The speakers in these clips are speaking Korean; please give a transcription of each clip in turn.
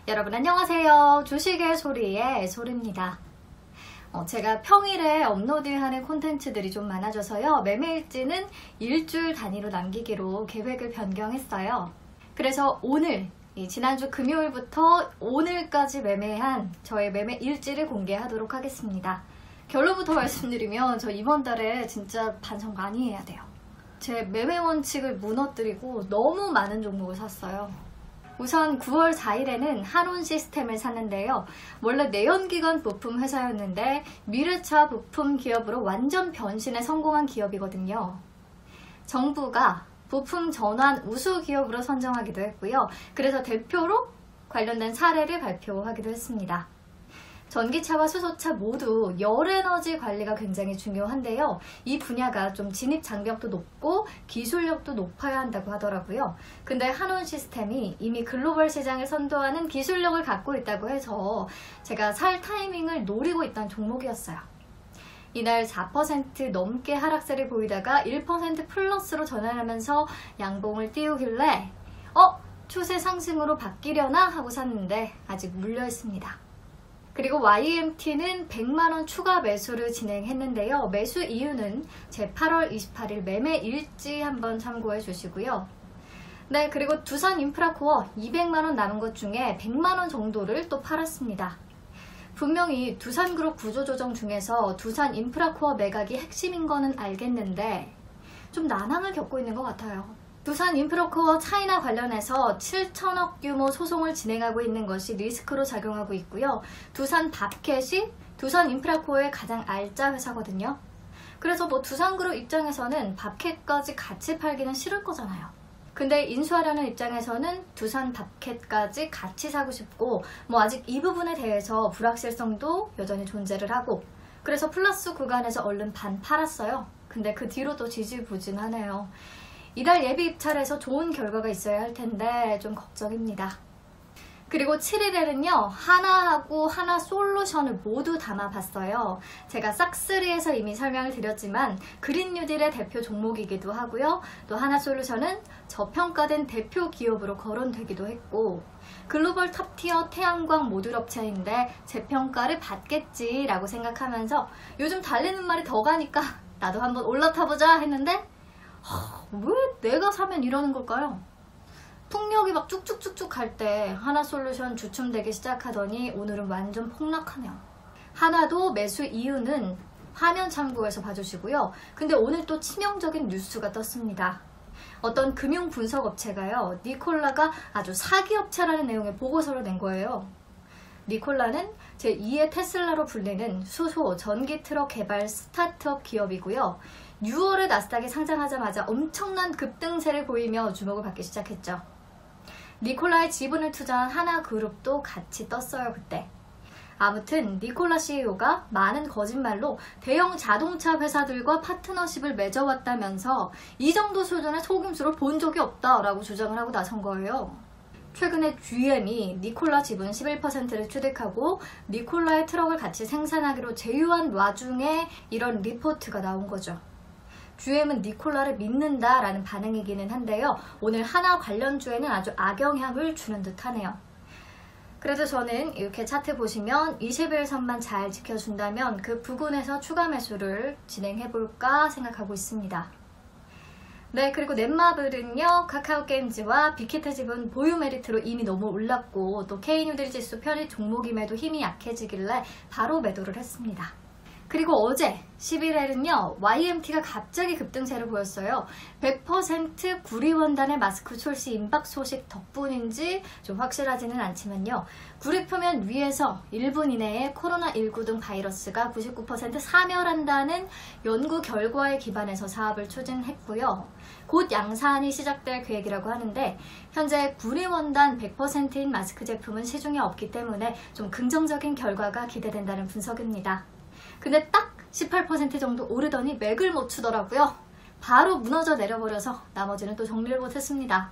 여러분 안녕하세요. 주식의 소리의 소리입니다. 제가 평일에 업로드하는 콘텐츠들이 좀 많아져서요. 매매일지는 일주일 단위로 남기기로 계획을 변경했어요. 그래서 오늘, 지난주 금요일부터 오늘까지 매매한 저의 매매 일지를 공개하도록 하겠습니다. 결론부터 말씀드리면 저 이번 달에 진짜 반성 많이 해야 돼요. 제 매매 원칙을 무너뜨리고 너무 많은 종목을 샀어요. 우선 9월 4일에는 한온 시스템을 샀는데요. 원래 내연기관 부품 회사였는데 미래차 부품 기업으로 완전 변신에 성공한 기업이거든요. 정부가 부품 전환 우수 기업으로 선정하기도 했고요. 그래서 대표로 관련된 사례를 발표하기도 했습니다. 전기차와 수소차 모두 열에너지 관리가 굉장히 중요한데요. 이 분야가 좀 진입 장벽도 높고 기술력도 높아야 한다고 하더라고요. 근데 한온 시스템이 이미 글로벌 시장을 선도하는 기술력을 갖고 있다고 해서 제가 살 타이밍을 노리고 있던 종목이었어요. 이날 4% 넘게 하락세를 보이다가 1% 플러스로 전환하면서 양봉을 띄우길래 추세 상승으로 바뀌려나 하고 샀는데 아직 물려 있습니다. 그리고 YMT는 100만원 추가 매수를 진행했는데요. 매수 이유는 제 8월 28일 매매 일지 한번 참고해 주시고요. 네, 그리고 두산 인프라코어 200만원 남은 것 중에 100만원 정도를 또 팔았습니다. 분명히 두산그룹 구조조정 중에서 두산 인프라코어 매각이 핵심인 거는 알겠는데 좀 난항을 겪고 있는 것 같아요. 두산 인프라코어 차이나 관련해서 7천억 규모 소송을 진행하고 있는 것이 리스크로 작용하고 있고요. 두산 밥캣이 두산 인프라코어의 가장 알짜 회사거든요. 그래서 두산그룹 입장에서는 밥캣까지 같이 팔기는 싫을 거잖아요. 근데 인수하려는 입장에서는 두산 밥캣까지 같이 사고 싶고 아직 이 부분에 대해서 불확실성도 여전히 존재를 하고 그래서 플러스 구간에서 얼른 반 팔았어요. 근데 그 뒤로 또 지지부진하네요. 이달 예비 입찰에서 좋은 결과가 있어야 할 텐데 좀 걱정입니다. 그리고 7일에는요. 하나하고 하나솔루션을 모두 담아봤어요. 제가 싹3에서 이미 설명을 드렸지만 그린 뉴딜의 대표 종목이기도 하고요. 또 하나솔루션은 저평가된 대표 기업으로 거론되기도 했고 글로벌 탑티어 태양광 모듈 업체인데 재평가를 받겠지라고 생각하면서 요즘 달리는 말이 더 가니까 나도 한번 올라타보자 했는데 왜 내가 사면 이러는 걸까요? 풍력이 막 쭉쭉쭉쭉 갈 때 하나솔루션 주춤되기 시작하더니 오늘은 완전 폭락하네요. 하나도 매수 이유는 화면 참고해서 봐주시고요. 근데 오늘 또 치명적인 뉴스가 떴습니다. 어떤 금융 분석 업체가요. 니콜라가 아주 사기업체라는 내용의 보고서를 낸 거예요. 니콜라는 제2의 테슬라로 불리는 수소, 전기 트럭 개발 스타트업 기업이고요. 6월에 나스닥에 상장하자마자 엄청난 급등세를 보이며 주목을 받기 시작했죠. 니콜라의 지분을 투자한 하나그룹도 같이 떴어요, 그때. 아무튼 니콜라 CEO가 많은 거짓말로 대형 자동차 회사들과 파트너십을 맺어왔다면서 이 정도 수준의 속임수를 본 적이 없다라고 주장을 하고 나선 거예요. 최근에 GM이 니콜라 지분 11%를 취득하고 니콜라의 트럭을 같이 생산하기로 제휴한 와중에 이런 리포트가 나온 거죠. GM은 니콜라를 믿는다라는 반응이기는 한데요. 오늘 하나 관련주에는 아주 악영향을 주는 듯 하네요. 그래서 저는 이렇게 차트 보시면 21선만 잘 지켜준다면 그 부근에서 추가 매수를 진행해볼까 생각하고 있습니다. 네, 그리고 넷마블은요. 카카오게임즈와 빅히트 지분 보유 메리트로 이미 너무 올랐고 또 K뉴딜 지수 편입 종목임에도 힘이 약해지길래 바로 매도를 했습니다. 그리고 어제 11일은요. YMT가 갑자기 급등세를 보였어요. 100% 구리원단의 마스크 출시 임박 소식 덕분인지 좀 확실하지는 않지만요. 구리 표면 위에서 1분 이내에 코로나19 등 바이러스가 99% 사멸한다는 연구 결과에 기반해서 사업을 추진했고요. 곧 양산이 시작될 계획이라고 하는데 현재 구리원단 100%인 마스크 제품은 시중에 없기 때문에 좀 긍정적인 결과가 기대된다는 분석입니다. 근데 딱 18% 정도 오르더니 맥을 못 추더라고요. 바로 무너져 내려버려서 나머지는 또 정리를 못했습니다.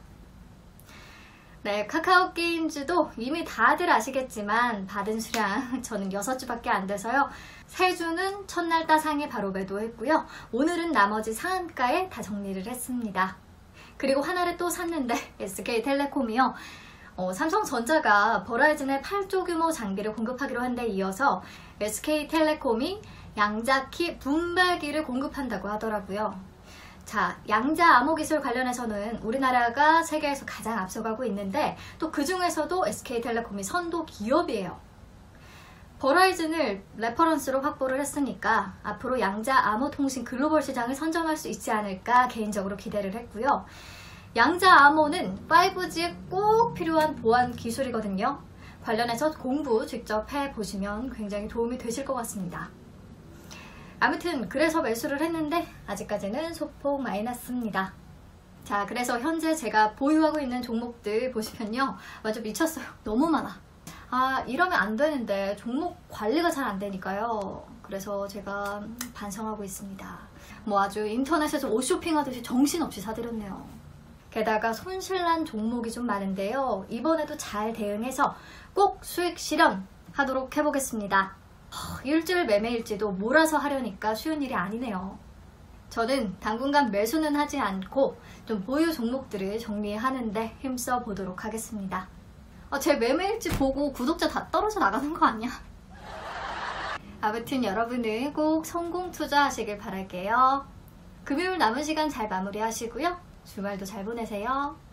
네, 카카오게임즈도 이미 다들 아시겠지만 받은 수량 저는 6주밖에 안 돼서요. 3주는 첫날 따상에 바로 매도했고요. 오늘은 나머지 상한가에 다 정리를 했습니다. 그리고 하나를 또 샀는데 SK텔레콤이요. 삼성전자가 버라이즌에 8조 규모 장비를 공급하기로 한 데 이어서 SK텔레콤이 양자키 분발기를 공급한다고 하더라고요. 자, 양자 암호 기술 관련해서는 우리나라가 세계에서 가장 앞서가고 있는데 또 그 중에서도 SK텔레콤이 선도 기업이에요. 버라이즌을 레퍼런스로 확보를 했으니까 앞으로 양자 암호 통신 글로벌 시장을 선점할 수 있지 않을까 개인적으로 기대를 했고요. 양자 암호는 5G에 꼭 필요한 보안 기술이거든요. 관련해서 공부 직접 해보시면 굉장히 도움이 되실 것 같습니다. 아무튼 그래서 매수를 했는데 아직까지는 소폭 마이너스입니다. 자, 그래서 현재 제가 보유하고 있는 종목들 보시면요, 완전 미쳤어요. 너무 많아. 이러면 안 되는데 종목 관리가 잘 안 되니까요. 그래서 제가 반성하고 있습니다. 아주 인터넷에서 옷 쇼핑하듯이 정신없이 사들였네요. 게다가 손실난 종목이 좀 많은데요. 이번에도 잘 대응해서 꼭 수익 실현하도록 해보겠습니다. 일주일 매매일지도 몰아서 하려니까 쉬운 일이 아니네요. 저는 당분간 매수는 하지 않고 좀 보유 종목들을 정리하는데 힘써 보도록 하겠습니다. 제 매매일지 보고 구독자 다 떨어져 나가는 거 아니야? 아무튼 여러분은 꼭 성공 투자하시길 바랄게요. 금요일 남은 시간 잘 마무리하시고요. 주말도 잘 보내세요.